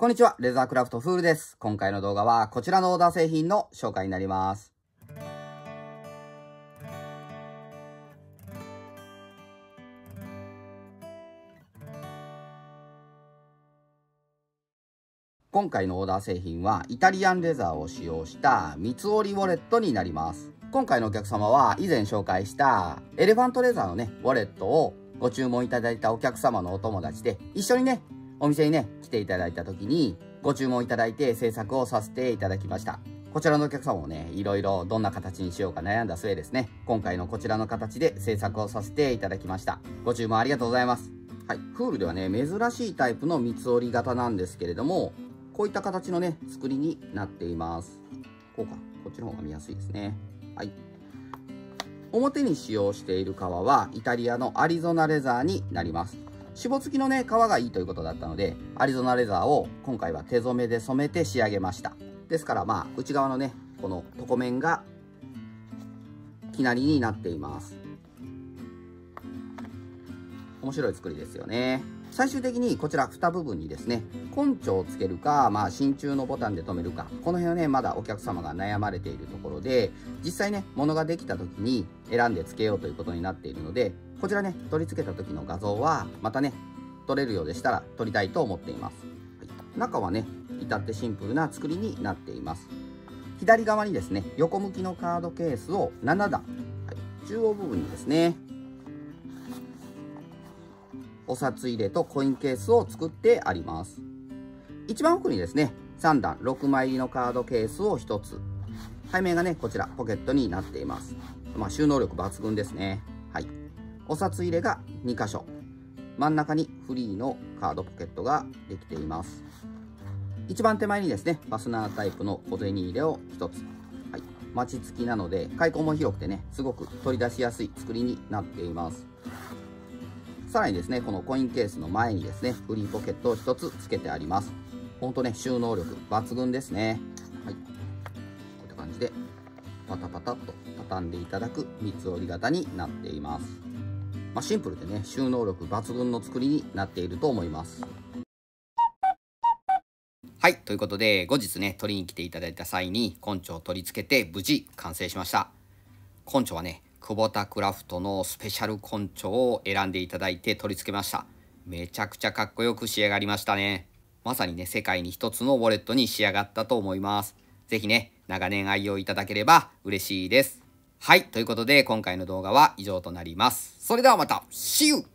こんにちは、レザークラフトフールです。今回の動画はこちらのオーダー製品の紹介になります。今回のオーダー製品はイタリアンレザーを使用した三つ折りウォレットになります。今回のお客様は以前紹介したエレファントレザーのね、ウォレットをご注文いただいたお客様のお友達で一緒にね、お店にね、来ていただいた時にご注文いただいて制作をさせていただきました。こちらのお客様もね、いろいろどんな形にしようか悩んだ末ですね、今回のこちらの形で制作をさせていただきました。ご注文ありがとうございます。はい、フールではね、珍しいタイプの三つ折り型なんですけれども、こういった形のね、作りになっています。こうか、こっちの方が見やすいですね。はい。表に使用している革はイタリアのアリゾナレザーになります。絞付きのね、革がいいということだったので、アリゾナレザーを今回は手染めで染めて仕上げました。ですからまあ、内側のね、この床面が生成りになっています。面白い作りですよね。最終的にこちら2部分にですね、根性をつけるか、真鍮のボタンで留めるか、この辺はね、まだお客様が悩まれているところで、実際ね、物ができた時に選んでつけようということになっているので、こちらね、取り付けた時の画像は、またね、撮れるようでしたら撮りたいと思っています。はい、中はね、至ってシンプルな作りになっています。左側にですね、横向きのカードケースを7段、中央部分にですね、お札入れとコインケースを作ってあります。一番奥にですね、3段6枚入りのカードケースを1つ。背面がね、こちらポケットになっています。収納力抜群ですね。はい。お札入れが2箇所。真ん中にフリーのカードポケットができています。一番手前にですね、ファスナータイプの小銭入れを1つ。はい。マチ付きなので、開口も広くてね、すごく取り出しやすい作りになっています。さらにですね、このコインケースの前にですね、フリーポケットを1つ付けてあります。ほんとね、収納力抜群ですね。はい。こういった感じで、パタパタっと畳んでいただく三つ折り型になっています。シンプルでね、収納力抜群の作りになっていると思います。はい、ということで、後日ね、取りに来ていただいた際に、根性を取り付けて無事完成しました。根性はね、久保田クラフトのスペシャル根性を選んでいただいて取り付けました。めちゃくちゃかっこよく仕上がりましたね。まさにね、世界に一つのウォレットに仕上がったと思います。ぜひね、長年愛用いただければ嬉しいです。はい、ということで今回の動画は以上となります。それではまた、See you!